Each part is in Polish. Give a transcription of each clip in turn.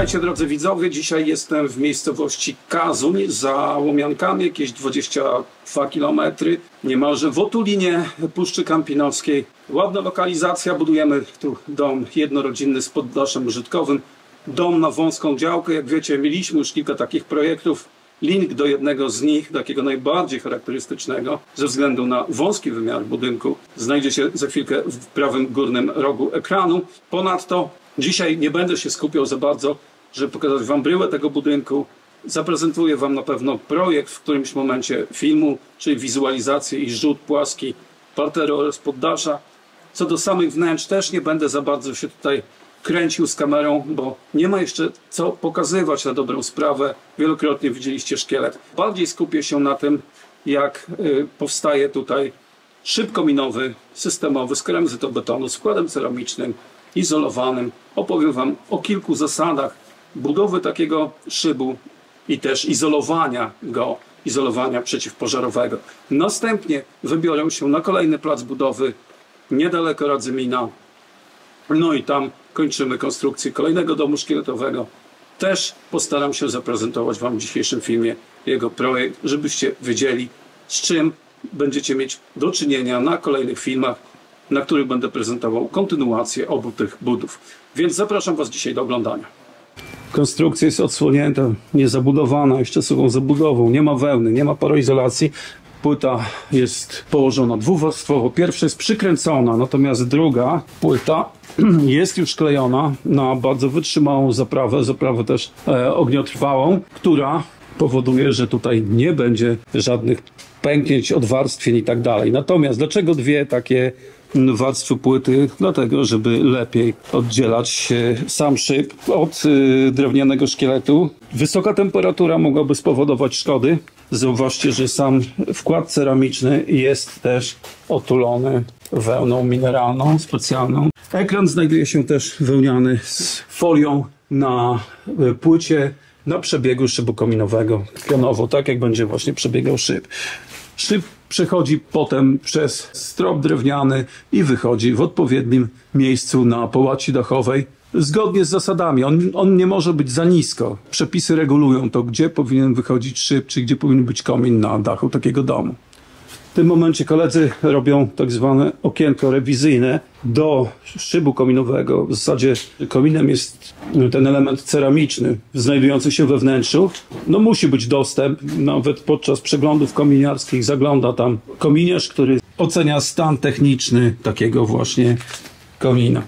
Witajcie drodzy widzowie, dzisiaj jestem w miejscowości Kazuń za Łomiankami, jakieś 22 km, niemalże w otulinie Puszczy Kampinoskiej. Ładna lokalizacja, budujemy tu dom jednorodzinny z poddaszem użytkowym, dom na wąską działkę. Jak wiecie, mieliśmy już kilka takich projektów. Link do jednego z nich, takiego najbardziej charakterystycznego, ze względu na wąski wymiar budynku, znajdzie się za chwilkę w prawym górnym rogu ekranu. Ponadto dzisiaj nie będę się skupiał za bardzo, żeby pokazać Wam bryłę tego budynku. Zaprezentuję Wam na pewno projekt w którymś momencie filmu, czyli wizualizację i rzut płaski parteru oraz poddasza. Co do samych wnętrz też nie będę za bardzo się tutaj kręcił z kamerą, bo nie ma jeszcze co pokazywać na dobrą sprawę. Wielokrotnie widzieliście szkielet. Bardziej skupię się na tym, jak powstaje tutaj szyb kominowy, systemowy z keramizytobetonu, składem ceramicznym, izolowanym. Opowiem Wam o kilku zasadach budowy takiego szybu i też izolowania go, izolowania przeciwpożarowego. Następnie wybiorę się na kolejny plac budowy niedaleko Radzymina. No i tam kończymy konstrukcję kolejnego domu szkieletowego. Też postaram się zaprezentować Wam w dzisiejszym filmie jego projekt, żebyście wiedzieli, z czym będziecie mieć do czynienia na kolejnych filmach, na których będę prezentował kontynuację obu tych budów. Więc zapraszam Was dzisiaj do oglądania. Konstrukcja jest odsłonięta, niezabudowana, jeszcze suchą zabudową, nie ma wełny, nie ma paroizolacji. Płyta jest położona dwuwarstwowo. Pierwsza jest przykręcona, natomiast druga płyta jest już klejona na bardzo wytrzymałą zaprawę też ogniotrwałą, która powoduje, że tutaj nie będzie żadnych pęknięć, odwarstwień i tak dalej. Natomiast dlaczego dwie takie warstwy płyty? Dlatego, żeby lepiej oddzielać sam szyb od drewnianego szkieletu. Wysoka temperatura mogłaby spowodować szkody. Zauważcie, że sam wkład ceramiczny jest też otulony wełną mineralną, specjalną. Ekran znajduje się też wełniany z folią na płycie na przebiegu szybu kominowego. Pionowo, tak jak będzie właśnie przebiegał szyb. Szyb przechodzi potem przez strop drewniany i wychodzi w odpowiednim miejscu na połaci dachowej. Zgodnie z zasadami, on nie może być za nisko. Przepisy regulują to, gdzie powinien wychodzić szyb, czy gdzie powinien być komin na dachu takiego domu. W tym momencie koledzy robią tak zwane okienko rewizyjne do szybu kominowego. W zasadzie kominem jest ten element ceramiczny znajdujący się we wnętrzu. No musi być dostęp, nawet podczas przeglądów kominiarskich zagląda tam kominiarz, który ocenia stan techniczny takiego właśnie komina.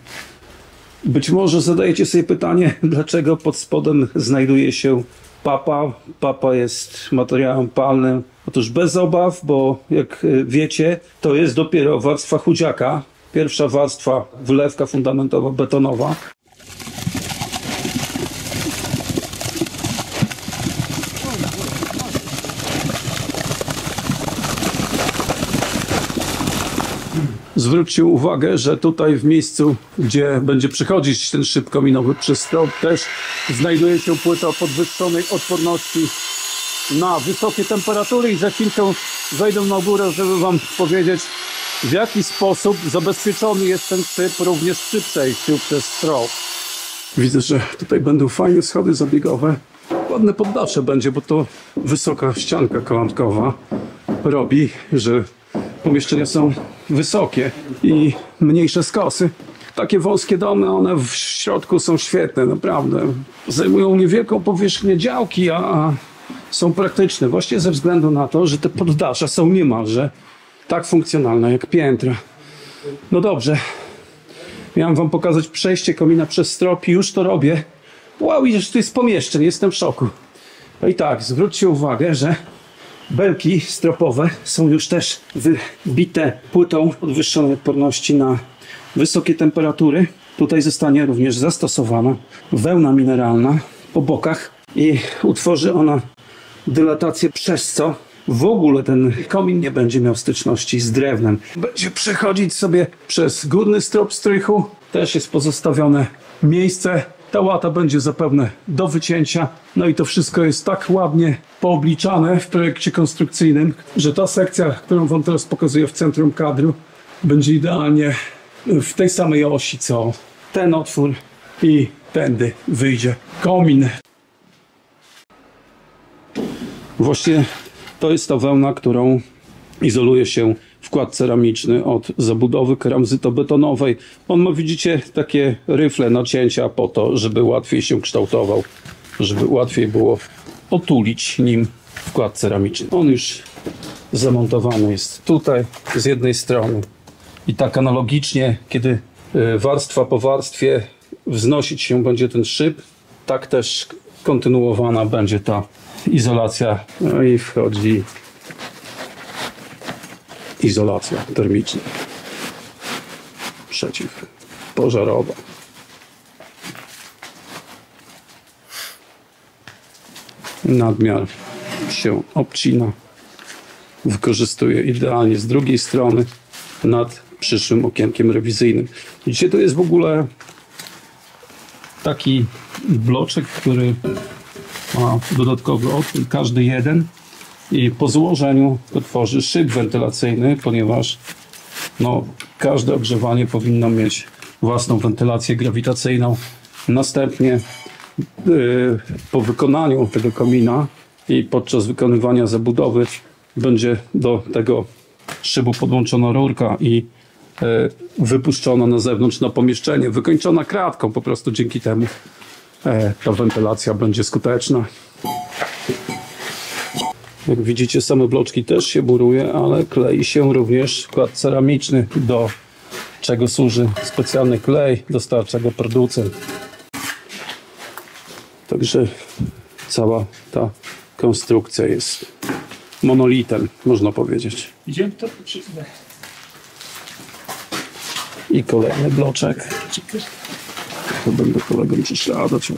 Być może zadajecie sobie pytanie, dlaczego pod spodem znajduje się papa. Papa jest materiałem palnym. Otóż bez obaw, bo jak wiecie, to jest dopiero warstwa chudziaka. Pierwsza warstwa, wylewka fundamentowa, betonowa. Zwróćcie uwagę, że tutaj w miejscu, gdzie będzie przechodzić ten szyb kominowy przez strop, też znajduje się płyta o podwyższonej odporności na wysokie temperatury i za chwilkę wejdę na górę, żeby Wam powiedzieć, w jaki sposób zabezpieczony jest ten szyb również przy przejściu przez strop. Widzę, że tutaj będą fajne schody zabiegowe. Ładne poddasze będzie, bo to wysoka ścianka kolankowa robi, że pomieszczenia są wysokie i mniejsze skosy. Takie wąskie domy, one w środku są świetne, naprawdę. Zajmują niewielką powierzchnię działki, a są praktyczne właśnie ze względu na to, że te poddasze są niemalże tak funkcjonalne jak piętra. No dobrze, miałem Wam pokazać przejście komina przez strop i już to robię. Wow, iż tu jest pomieszczeń, jestem w szoku. No i tak, zwróćcie uwagę, że belki stropowe są już też wybite płytą podwyższonej odporności na wysokie temperatury. Tutaj zostanie również zastosowana wełna mineralna po bokach i utworzy ona dylatację, przez co w ogóle ten komin nie będzie miał styczności z drewnem. Będzie przechodzić sobie przez górny strop strychu. Też jest pozostawione miejsce. Ta łata będzie zapewne do wycięcia. No i to wszystko jest tak ładnie poobliczane w projekcie konstrukcyjnym, że ta sekcja, którą Wam teraz pokazuję w centrum kadru, będzie idealnie w tej samej osi co ten otwór i tędy wyjdzie komin. Właśnie to jest ta wełna, którą izoluje się wkład ceramiczny od zabudowy keramzyto-betonowej. On ma, widzicie, takie ryfle nacięcia po to, żeby łatwiej się kształtował, żeby łatwiej było otulić nim wkład ceramiczny. On już zamontowany jest tutaj z jednej strony i tak analogicznie, kiedy warstwa po warstwie wznosić się będzie ten szyb, tak też kontynuowana będzie ta izolacja. No i wchodzi izolacja termiczna przeciwpożarowa. Nadmiar się obcina, wykorzystuje idealnie z drugiej strony nad przyszłym okienkiem rewizyjnym. Dzisiaj to jest w ogóle taki bloczek, który ma dodatkowy otwór, każdy jeden, i po złożeniu to tworzy szyb wentylacyjny, ponieważ no, każde ogrzewanie powinno mieć własną wentylację grawitacyjną. Następnie po wykonaniu tego komina i podczas wykonywania zabudowy będzie do tego szybu podłączona rurka i wypuszczona na zewnątrz na pomieszczenie, wykończona kratką. Po prostu dzięki temu ta wentylacja będzie skuteczna. Jak widzicie, same bloczki też się muruje, ale klei się również wkład ceramiczny, do czego służy specjalny klej, dostarcza go producent. Także cała ta konstrukcja jest monolitem, można powiedzieć. Idziemy to przyjdę. I kolejny bloczek. To będę kolegom prześladować.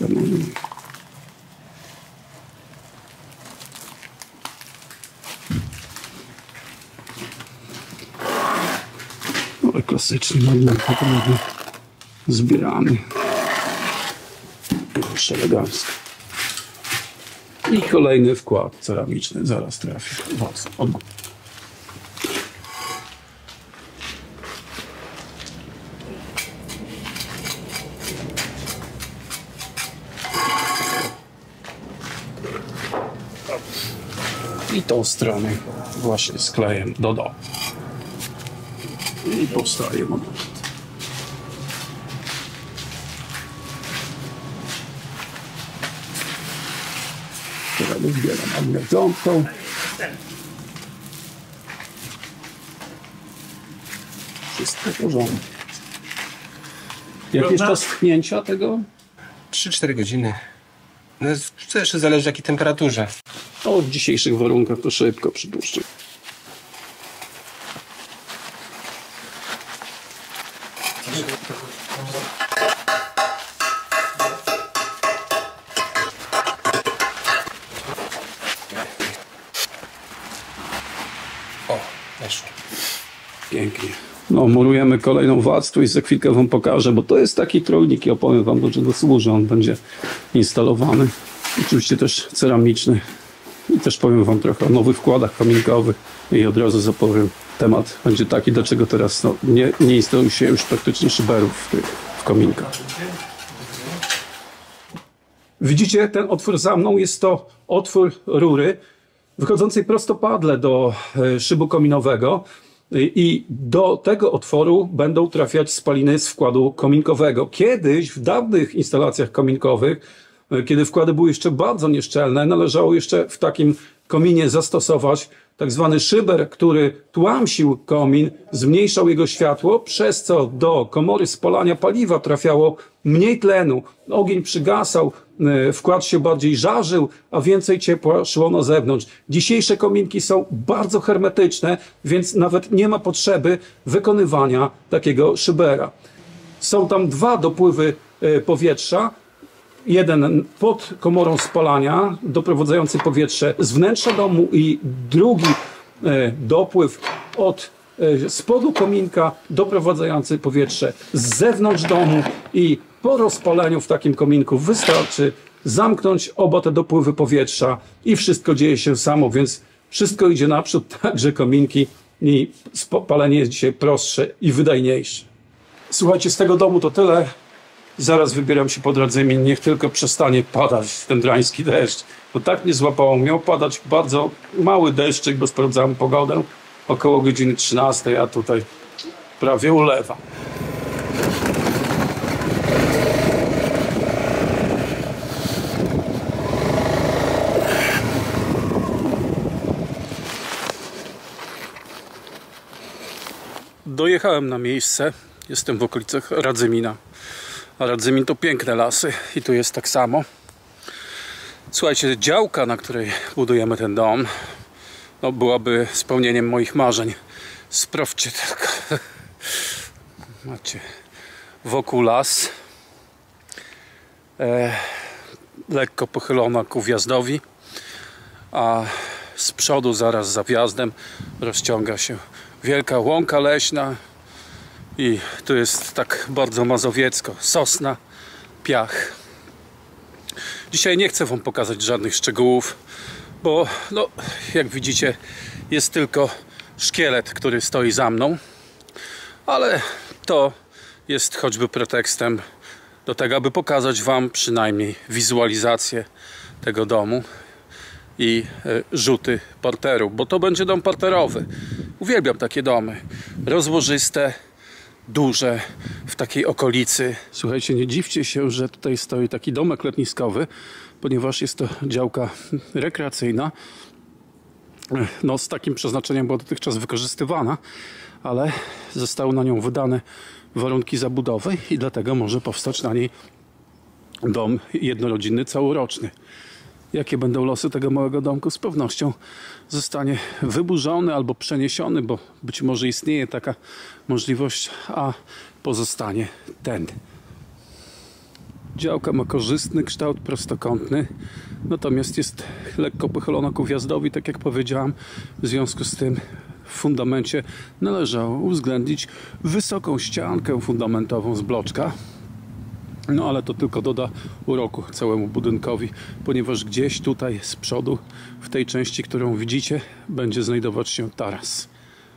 Ale klasyczny magnet zbierany. Proszę, elegancko. I kolejny wkład ceramiczny zaraz trafi. Od góry. I tą stronę właśnie z klejem do dołu. I powstaje monument. Teraz zbieram magnet ząbką. Wszystko w porządku. Jaki jest czas tchnięcia tego? 3-4 godziny. No, to jeszcze zależy w jakiej temperaturze. O, w dzisiejszych warunkach to szybko, przypuszczam. O, weszło. Pięknie. No, murujemy kolejną warstwę i za chwilkę wam pokażę, bo to jest taki trójnik i opowiem wam, do czego służy. On będzie instalowany. Oczywiście też ceramiczny. I też powiem wam trochę o nowych wkładach kominkowych i od razu zapowiem. Temat będzie taki, dlaczego teraz nie instaluje się już praktycznie szyberów w kominkach. Widzicie, ten otwór za mną jest to otwór rury wychodzącej prostopadle do szybu kominowego i do tego otworu będą trafiać spaliny z wkładu kominkowego. Kiedyś w dawnych instalacjach kominkowych, kiedy wkłady były jeszcze bardzo nieszczelne, należało jeszcze w takim kominie zastosować tak zwany szyber, który tłamsił komin, zmniejszał jego światło, przez co do komory spalania paliwa trafiało mniej tlenu. Ogień przygasał, wkład się bardziej żarzył, a więcej ciepła szło na zewnątrz. Dzisiejsze kominki są bardzo hermetyczne, więc nawet nie ma potrzeby wykonywania takiego szybera. Są tam dwa dopływy powietrza. Jeden pod komorą spalania, doprowadzający powietrze z wnętrza domu, i drugi dopływ od spodu kominka, doprowadzający powietrze z zewnątrz domu. I po rozpaleniu w takim kominku wystarczy zamknąć oba te dopływy powietrza i wszystko dzieje się samo, więc wszystko idzie naprzód, także kominki, i palenie jest dzisiaj prostsze i wydajniejsze. Słuchajcie, z tego domu to tyle. Zaraz wybieram się pod Radzymin, niech tylko przestanie padać ten drański deszcz. Bo tak mnie złapało. Miał padać bardzo mały deszczyk, bo sprawdzałem pogodę. Około godziny 13, a tutaj prawie ulewa. Dojechałem na miejsce. Jestem w okolicach Radzymina. A Radzymin to piękne lasy i tu jest tak samo. Słuchajcie, działka, na której budujemy ten dom, no byłaby spełnieniem moich marzeń. Sprawdźcie tylko. Macie wokół las. Lekko pochylona ku wjazdowi. A z przodu, zaraz za wjazdem, rozciąga się wielka łąka leśna. I tu jest tak bardzo mazowiecko. Sosna, piach. Dzisiaj nie chcę wam pokazać żadnych szczegółów, bo no, jak widzicie, jest tylko szkielet, który stoi za mną. Ale to jest choćby pretekstem do tego, aby pokazać wam przynajmniej wizualizację tego domu i rzuty parteru, bo to będzie dom parterowy. Uwielbiam takie domy. Rozłożyste, duże, w takiej okolicy. Słuchajcie, nie dziwcie się, że tutaj stoi taki domek letniskowy, ponieważ jest to działka rekreacyjna. No, z takim przeznaczeniem była dotychczas wykorzystywana, ale zostały na nią wydane warunki zabudowy i dlatego może powstać na niej dom jednorodzinny, całoroczny. Jakie będą losy tego małego domku? Z pewnością zostanie wyburzony albo przeniesiony, bo być może istnieje taka możliwość, a pozostanie ten. Działka ma korzystny kształt prostokątny, natomiast jest lekko pochylona ku wjazdowi, tak jak powiedziałam. W związku z tym w fundamencie należało uwzględnić wysoką ściankę fundamentową z bloczka. No ale to tylko doda uroku całemu budynkowi, ponieważ gdzieś tutaj z przodu, w tej części, którą widzicie, będzie znajdować się taras.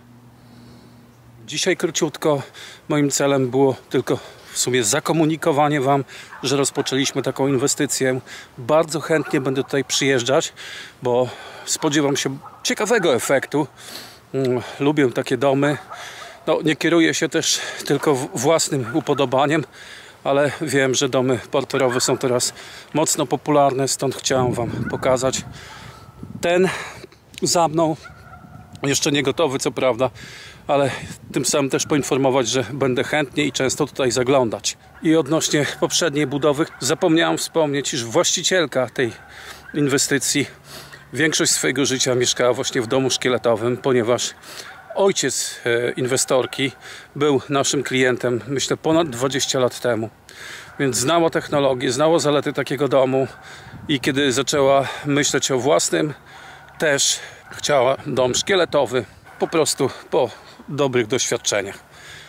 Dzisiaj króciutko moim celem było tylko w sumie zakomunikowanie wam, że rozpoczęliśmy taką inwestycję. Bardzo chętnie będę tutaj przyjeżdżać, bo spodziewam się ciekawego efektu. Lubię takie domy. No, nie kieruję się też tylko własnym upodobaniem, ale wiem, że domy parterowe są teraz mocno popularne, stąd chciałem wam pokazać. Ten za mną, jeszcze nie gotowy co prawda, ale tym samym też poinformować, że będę chętnie i często tutaj zaglądać. I odnośnie poprzedniej budowy zapomniałem wspomnieć, iż właścicielka tej inwestycji większość swojego życia mieszkała właśnie w domu szkieletowym, ponieważ ojciec inwestorki był naszym klientem, myślę, ponad 20 lat temu. Więc znała technologię, znała zalety takiego domu i kiedy zaczęła myśleć o własnym, też chciała dom szkieletowy, po prostu po dobrych doświadczeniach.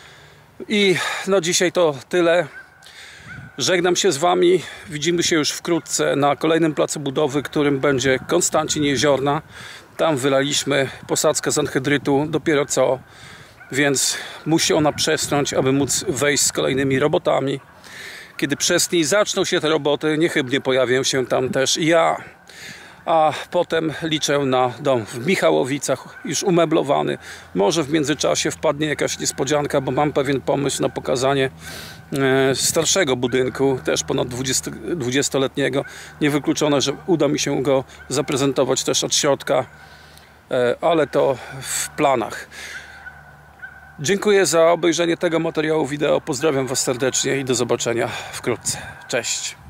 I no dzisiaj to tyle. Żegnam się z wami. Widzimy się już wkrótce na kolejnym placu budowy, którym będzie Konstancin Jeziorna. Tam wylaliśmy posadzkę z anhydrytu dopiero co, więc musi ona przesnąć, aby móc wejść z kolejnymi robotami. Kiedy przez niej zaczną się te roboty, niechybnie pojawię się tam też i ja. A potem liczę na dom w Michałowicach, już umeblowany. Może w międzyczasie wpadnie jakaś niespodzianka, bo mam pewien pomysł na pokazanie starszego budynku, też ponad 20-letniego. Niewykluczone, że uda mi się go zaprezentować też od środka, ale to w planach. Dziękuję za obejrzenie tego materiału wideo. Pozdrawiam was serdecznie i do zobaczenia wkrótce. Cześć!